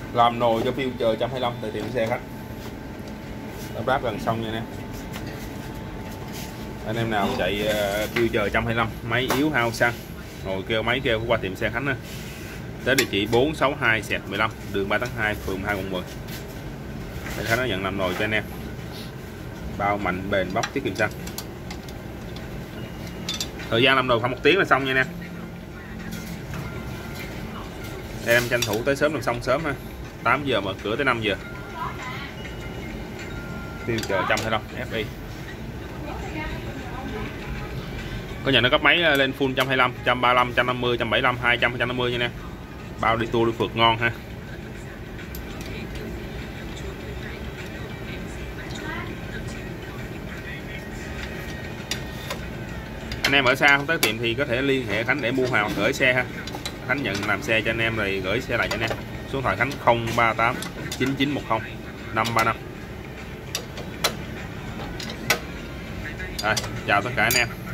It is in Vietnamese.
Làm nồi cho Future 125 tại tiệm xe khách. Lắp ráp gần xong nha nè. Anh em nào chạy Future 125 máy yếu hao xăng, ngồi kêu máy kêu qua tiệm xe Khánh á. Tới địa chỉ 462/15 đường 3 tháng 2 phường 2 quận 10. Để Khánh nó nhận làm nồi cho anh em. Bao mạnh bền bóc tiết kiệm xăng. Thời gian làm nồi khoảng 1 tiếng là xong nha anh em. Em tranh thủ tới sớm làm xong sớm ha. 8 giờ mở cửa tới 5 giờ. Future 125 FI. Có nhận nó cấp máy lên full 125, 135, 150, 175, 200, 150 nha anh em. Bao đi tour đi phượt ngon ha. Anh em ở xa không tới tiệm thì có thể liên hệ Khánh để mua hàng gửi xe ha. Khánh nhận làm xe cho anh em rồi gửi xe lại cho anh em. Số điện thoại Khánh 038 9910 535. Rồi, chào tất cả anh em.